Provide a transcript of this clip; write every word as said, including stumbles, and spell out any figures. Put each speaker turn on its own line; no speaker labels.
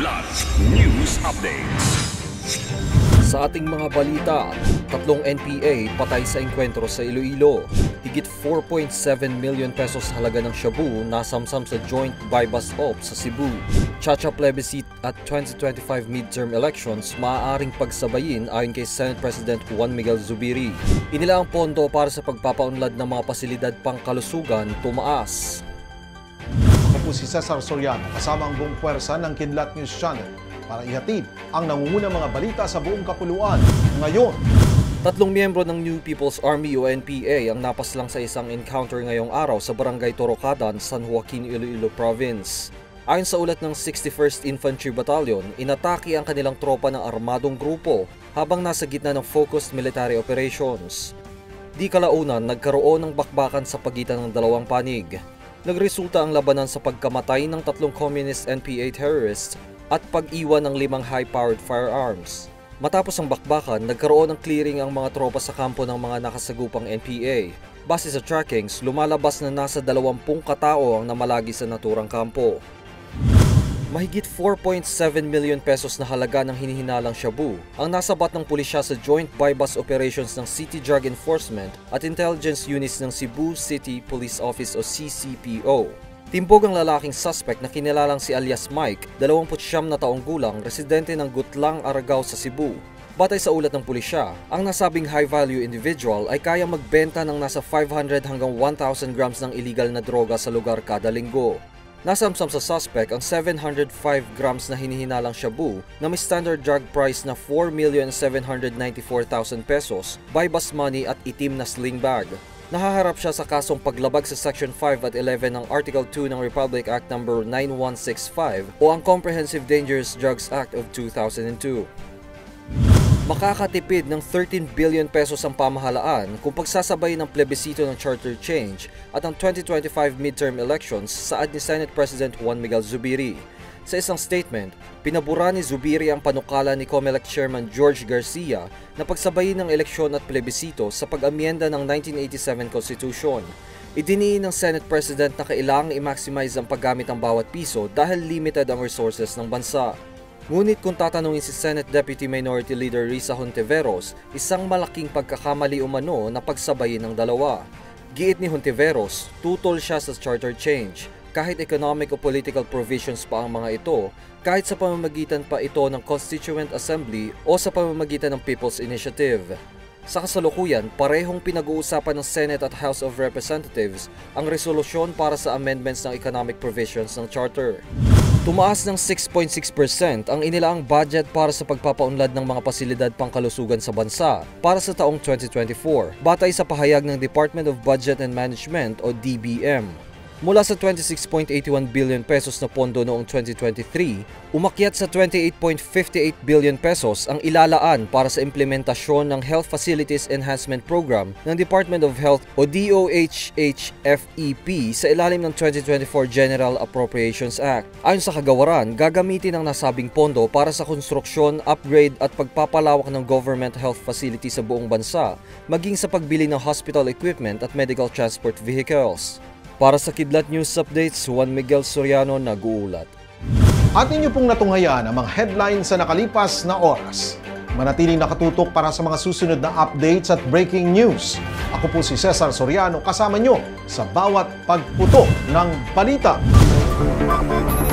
Kidlat News Updates.
Sa ating mga balita, tatlong N P A patay sa engkwentro sa Iloilo. Higit four point seven million pesos halaga ng shabu nasamsam sa joint buy-bust op sa Cebu. Chacha plebiscite at twenty twenty-five midterm elections maaaring pagsabayin ayon kay Senate President Juan Miguel Zubiri. Inilaang pondo para sa pagpapaunlad ng mga pasilidad pangkalusugan tumaas.
Ako po si Cesar Soriano kasama ang buong puwersa ng Kidlat News Channel para ihatid ang nangungunang mga balita sa buong kapuluan ngayon.
Tatlong miyembro ng New People's Army o N P A ang napaslang sa isang encounter ngayong araw sa Barangay Torocadan, San Joaquin, Iloilo Province. Ayon sa ulat ng sixty-first Infantry Battalion, inatake ang kanilang tropa ng armadong grupo habang nasa gitna ng focused military operations. Di kalaunan, nagkaroon ng bakbakan sa pagitan ng dalawang panig. Nagresulta ang labanan sa pagkamatay ng tatlong communist N P A terrorists at pag-iwan ng limang high-powered firearms. Matapos ang bakbakan, nagkaroon ng clearing ang mga tropa sa kampo ng mga nakasagupang N P A. Base sa trackings, lumalabas na nasa dalawampung katao ang namalagi sa naturang kampo. Mahigit four point seven million pesos na halaga ng hinihinalang shabu ang nasabat ng pulisya sa joint buy-bust operations ng City Drug Enforcement at Intelligence Units ng Cebu City Police Office o C C P O. Timbog ang lalaking suspect na kinilalang si alias Mike, dalawampu't siyam na taong gulang, residente ng Gutlang, Aragao sa Cebu. Batay sa ulat ng pulisya, ang nasabing high-value individual ay kaya magbenta ng nasa five hundred hanggang one thousand grams ng illegal na droga sa lugar kada linggo. Nasamsam sa suspect ang seven hundred five grams na hinihinalang shabu na may standard drug price na four million seven hundred ninety-four thousand pesos, buy-bust money at itim na sling bag. Nahaharap siya sa kasong paglabag sa Section five at eleven ng Article two ng Republic Act number nine one six five o ang Comprehensive Dangerous Drugs Act of two thousand two. Makakatipid ng thirteen billion pesos ang pamahalaan kung pagsasabay ng plebisito ng charter change at ang twenty twenty-five midterm elections saad ni Senate President Juan Miguel Zubiri. Sa isang statement, pinabura ni Zubiri ang panukala ni COMELEC Chairman George Garcia na pagsabayin ng eleksyon at plebisito sa pag-amyenda ng nineteen eighty-seven Constitution. Idiniin ng Senate President na kailangang i-maximize ang paggamit ng bawat piso dahil limited ang resources ng bansa. Ngunit kung tatanungin si Senate Deputy Minority Leader Risa Hontiveros, isang malaking pagkakamali umano na pagsabayin ng dalawa. Giit ni Hontiveros, tutol siya sa charter change. Kahit economic o political provisions pa ang mga ito, kahit sa pamamagitan pa ito ng Constituent Assembly o sa pamamagitan ng People's Initiative. Sa kasalukuyan, parehong pinag-uusapan ng Senate at House of Representatives ang resolusyon para sa amendments ng economic provisions ng Charter. Tumaas ng six point six percent ang inilaang budget para sa pagpapaunlad ng mga pasilidad pangkalusugan sa bansa para sa taong twenty twenty-four, batay sa pahayag ng Department of Budget and Management o D B M. Mula sa twenty-six point eight one billion pesos na pondo noong twenty twenty-three, umakyat sa twenty-eight point five eight billion pesos ang ilalaan para sa implementasyon ng Health Facilities Enhancement Program ng Department of Health o D O H H F E P sa ilalim ng twenty twenty-four General Appropriations Act. Ayon sa kagawaran, gagamitin ang nasabing pondo para sa konstruksyon, upgrade at pagpapalawak ng government health facility sa buong bansa, maging sa pagbili ng hospital equipment at medical transport vehicles. Para sa Kidlat News Updates, Juan Miguel Soriano nag-uulat.
At inyo pong natunghayan ang mga headlines sa nakalipas na oras. Manatiling nakatutok para sa mga susunod na updates at breaking news. Ako po si Cesar Soriano kasama nyo sa bawat pagputok ng balita.